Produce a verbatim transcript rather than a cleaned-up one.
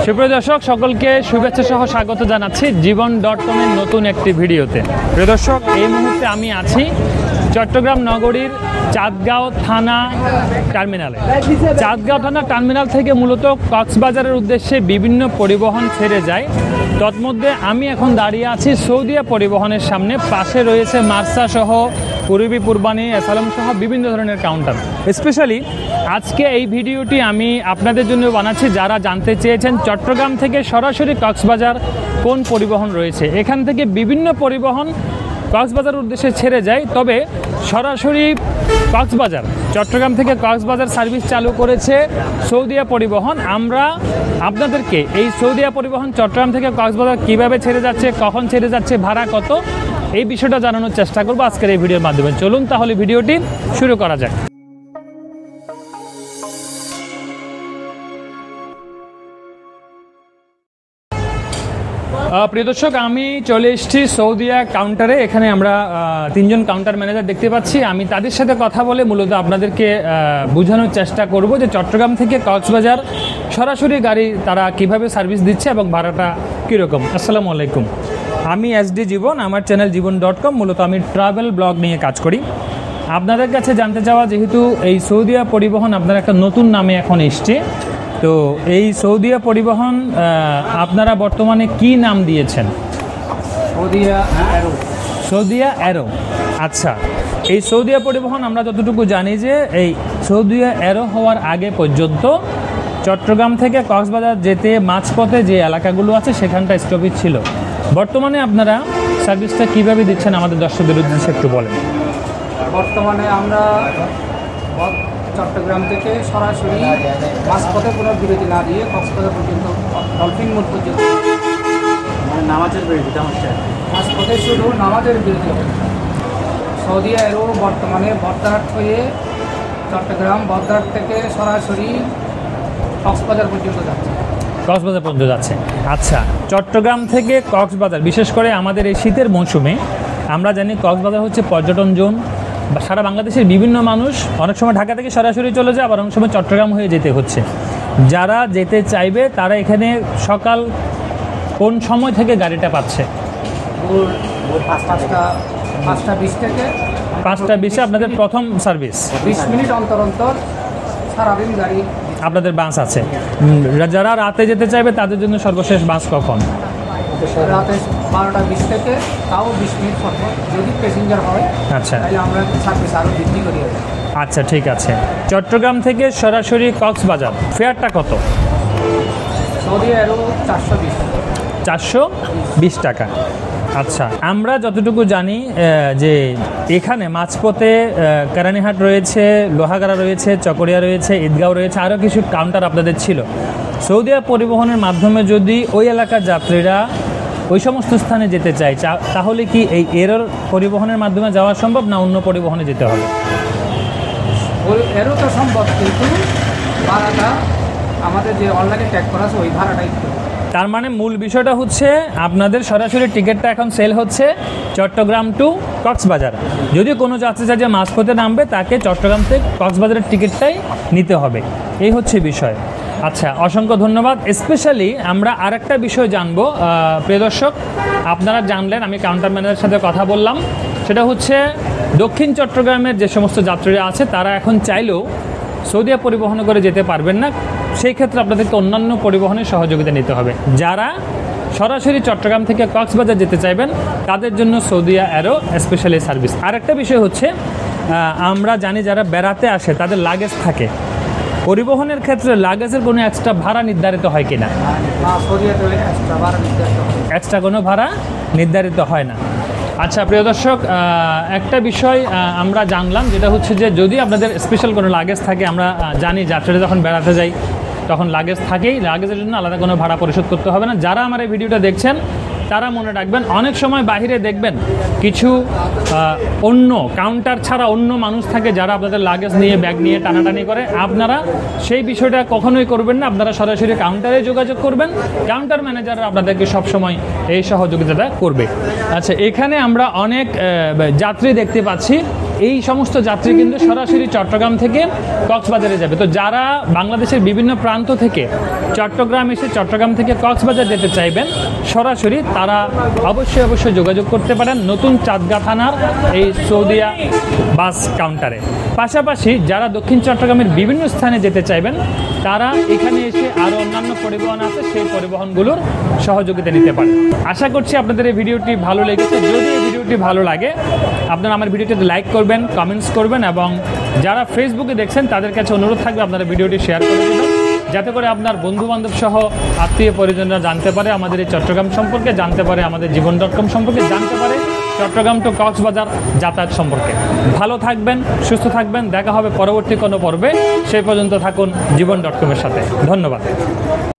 সুপ্রিয় দর্শক সকলকে শুভেচ্ছা সহ স্বাগত জানাচ্ছি জীবন ডট কমের নতুন একটি ভিডিওতে। প্রিয় দর্শক, এই মুহূর্তে আমি আছি চট্টগ্রাম নগরীর চাঁদগাঁও থানা টার্মিনালে। চাঁদগাঁও থানা টার্মিনাল থেকে মূলত কক্সবাজারের উদ্দেশ্যে বিভিন্ন পরিবহন ছেড়ে যায়। তৎমধ্যে আমি এখন দাঁড়িয়ে আছি সৌদিয়া পরিবহনের সামনে। পাশে রয়েছে মার্সা সহ পূর্বী পূর্বানি অ্যাসালাম সহ বিভিন্ন ধরনের কাউন্টার। স্পেশালি আজকে এই ভিডিওটি আমি আপনাদের জন্য বানাচ্ছি যারা জানতে চেয়েছেন চট্টগ্রাম থেকে সরাসরি কক্সবাজার কোন পরিবহন রয়েছে। এখান থেকে বিভিন্ন পরিবহন কক্সবাজার উদ্দেশ্যে ছেড়ে যায়, তবে সরাসরি কক্সবাজার চট্টগ্রাম থেকে কক্সবাজার সার্ভিস চালু করেছে সৌদিয়া পরিবহন। আমরা আপনাদেরকে এই সৌদিয়া পরিবহন চট্টগ্রাম থেকে কক্সবাজার কিভাবে ছেড়ে যাচ্ছে, কখন ছেড়ে যাচ্ছে, ভাড়া কত, এই বিষয়টা জানানোর চেষ্টা করবো আজকের এই ভিডিওর মাধ্যমে। চলুন তাহলে ভিডিওটি শুরু করা যাক। প্রিয় দর্শক, আমি চলে এসেছি সৌদিয়া কাউন্টারে। এখানে আমরা তিনজন কাউন্টার ম্যানেজার দেখতে পাচ্ছি। আমি তাদের সাথে কথা বলে মূলত আপনাদেরকে বোঝানোর চেষ্টা করব যে চট্টগ্রাম থেকে কক্সবাজার সরাসরি গাড়ি তারা কিভাবে সার্ভিস দিচ্ছে এবং ভাড়াটা কীরকম। আসসালামু আলাইকুম, আমি এস ডি জীবন, আমার চ্যানেল জীবন ডট কম। মূলত আমি ট্রাভেল ব্লগ নিয়ে কাজ করি। আপনাদের কাছে জানতে চাওয়া, যেহেতু এই সৌদিয়া পরিবহন আপনার একটা নতুন নামে এখন এসছে, তো এই সৌদিয়া পরিবহন আপনারা বর্তমানে কি নাম দিয়েছেন? সৌদিয়া অ্যারো। সৌদিয়া অ্যারো, আচ্ছা। এই সৌদিয়া পরিবহন আমরা যতটুকু জানি যে এই সৌদিয়া অ্যারো হওয়ার আগে পর্যন্ত চট্টগ্রাম থেকে কক্সবাজার যেতে মাঝপথে যে এলাকাগুলো আছে সেখানটা স্টপেজ ছিল। বর্তমানে আপনারা সার্ভিসটা কীভাবে দিচ্ছেন আমাদের দর্শকদের উদ্দেশ্যে একটু বলেন। বর্তমানে আমরা চট্টগ্রাম থেকে সরাসরি মাঝপথে কোনো বিরতি না দিয়ে কক্সবাজার পর্যন্ত, ডলফিন মোড় পর্যন্ত মানে নামাজের বিরতিটা হচ্ছে মাঝপথে শুধু নামাজের বিরতি হবে। সৌদি অ্যারো বর্তমানে বদ্রাট হয়ে চট্টগ্রাম, বদ্রাট থেকে সরাসরি কক্সবাজার পর্যন্ত যাচ্ছে। কক্সবাজার পর্যন্ত যাচ্ছে, আচ্ছা। চট্টগ্রাম থেকে কক্সবাজার, বিশেষ করে আমাদের এই শীতের মৌসুমে আমরা জানি কক্সবাজার হচ্ছে পর্যটন জোন। সারা বাংলাদেশের বিভিন্ন মানুষ অনেক সময় ঢাকা থেকে সরাসরি চলে যায়, আবার অনেক সময় চট্টগ্রাম হয়ে যেতে হচ্ছে। যারা যেতে চাইবে তারা এখানে সকাল কোন সময় থেকে গাড়িটা পাচ্ছে? পাঁচটা পাঁচটা বিশ থেকে পাঁচটা বিশে আপনাদের প্রথম সার্ভিস। বিশ মিনিট অন্তর অন্তর সারাদিন গাড়ি আপনাদের বাস আছে। যারা রাতে যেতে চাইবে তাদের জন্য সর্বশেষ বাস কখন? রাতে বারোটা বিশ থেকে, তাও বিশ মিনিট পর যদি প্যাসেঞ্জার হয়, আচ্ছা, তাহলে আমরা সার্ভিস আরও বৃদ্ধি করি। আচ্ছা, ঠিক আছে। চট্টগ্রাম থেকে সরাসরি কক্সবাজার ফেয়ারটা কত? সৌদি অ্যারো চারশো বিশ চারশো বিশ টাকা। আচ্ছা, আমরা যতটুকু জানি যে এখানে মাঝপথে কেরানীহাট রয়েছে, লোহাগাড়া রয়েছে, চকরিয়া রয়েছে, ঈদগাঁও রয়েছে, আরও কিছু কাউন্টার আপনাদের ছিল। সৌদিয়া পরিবহনের মাধ্যমে যদি ওই এলাকার যাত্রীরা ওই সমস্ত স্থানে যেতে চায়, তাহলে কি এই এরোর পরিবহনের মাধ্যমে যাওয়া সম্ভব, না অন্য পরিবহনে যেতে হবে? এরও তো সম্ভব, কিন্তু ভাড়াটা আমাদের যে অনলাইনে ট্যাগ করা আছে ওই ভাড়াটাই। তার মানে মূল বিষয়টা হচ্ছে আপনাদের সরাসরি টিকিটটা এখন সেল হচ্ছে চট্টগ্রাম টু কক্সবাজার। যদি কোনো যাত্রী চায় যে মাঝপথে নামবে, তাকে চট্টগ্রাম থেকে কক্সবাজারের টিকিটটাই নিতে হবে, এই হচ্ছে বিষয়। আচ্ছা, অসংখ্য ধন্যবাদ। স্পেশালি আমরা আরেকটা বিষয় জানবো, প্রিয় দর্শক, আপনারা জানলেন, আমি কাউন্টার ম্যানেজারের সাথে কথা বললাম, সেটা হচ্ছে দক্ষিণ চট্টগ্রামের যে সমস্ত যাত্রীরা আছে তারা এখন চাইলেও সৌদিয়া পরিবহন করে যেতে পারবেন না। সেই ক্ষেত্রে আপনাদেরকে অন্যান্য পরিবহনের সহযোগিতা নিতে হবে। যারা সরাসরি চট্টগ্রাম থেকে কক্সবাজার যেতে চাইবেন তাদের জন্য সৌদিয়া অ্যারো স্পেশালি সার্ভিস। আরেকটা বিষয় হচ্ছে, আমরা জানি যারা বেড়াতে আসে তাদের লাগেজ থাকে, পরিবহনের ক্ষেত্রে লাগেজের কোনো এক্সট্রা ভাড়া নির্ধারিত হয় কি না? এক্সট্রা কোনো ভাড়া নির্ধারিত হয় না। আচ্ছা প্রিয় দর্শক, একটা বিষয় আমরা জানলাম, যেটা হচ্ছে যে যদি আপনাদের স্পেশাল কোনো লাগেজ থাকে, আমরা জানি যাত্রীরা যখন বেড়াতে যাই তখন লাগেজ থাকেই, লাগেজের জন্য আলাদা কোনো ভাড়া পরিশোধ করতে হবে না। যারা আমার এই ভিডিওটা দেখছেন তারা মনে রাখবেন, অনেক সময় বাইরে দেখবেন কিছু অন্য কাউন্টার ছাড়া অন্য মানুষ থাকে যারা আপনাদের লাগেজ নিয়ে ব্যাগ নিয়ে টানাটানি করে। আপনারা সেই বিষয়টা কখনোই করবেন না, আপনারা সরাসরি কাউন্টারে যোগাযোগ করবেন, কাউন্টার ম্যানেজাররা আপনাদেরকে সবসময় এই সহযোগিতাটা করবে। আচ্ছা, এখানে আমরা অনেক যাত্রী দেখতে পাচ্ছি এই সমস্ত যাত্রী কিন্তু সরাসরি চট্টগ্রাম থেকে কক্সবাজারে যাবে। তো যারা বাংলাদেশের বিভিন্ন প্রান্ত থেকে চট্টগ্রাম এসে চট্টগ্রাম থেকে কক্সবাজার যেতে চাইবেন সরাসরি, তারা অবশ্যই অবশ্যই যোগাযোগ করতে পারেন নতুন চাঁদগাঁ থানার এই সৌদিয়া বাস কাউন্টারে। পাশাপাশি যারা দক্ষিণ চট্টগ্রামের বিভিন্ন স্থানে যেতে চাইবেন তারা এখানে এসে আরও অন্যান্য পরিবহন আছে, সেই পরিবহনগুলোর সহযোগিতা নিতে পারেন। আশা করছি আপনাদের এই ভিডিওটি ভালো লেগেছে। যদি এই ভিডিওটি ভালো লাগে আপনারা আমার ভিডিওটিতে লাইক করবেন, কমেন্টস করবেন, এবং যারা ফেসবুকে দেখছেন তাদের কাছে অনুরোধ থাকবে আপনারা ভিডিওটি শেয়ার করে দেবেন, যাতে করে আপনার বন্ধুবান্ধব সহ আত্মীয় পরিজনরা জানতে পারে আমাদের এই চট্টগ্রাম সম্পর্কে, জানতে পারে আমাদের জীবন ডট কম সম্পর্কে, জানতে পারে চট্টগ্রাম টু কক্সবাজার যাতায়াত সম্পর্কে। ভালো থাকবেন, সুস্থ থাকবেন, দেখা হবে পরবর্তী কোনো পর্বে। সেই পর্যন্ত থাকুন জীবন ডট কমের সাথে। ধন্যবাদ।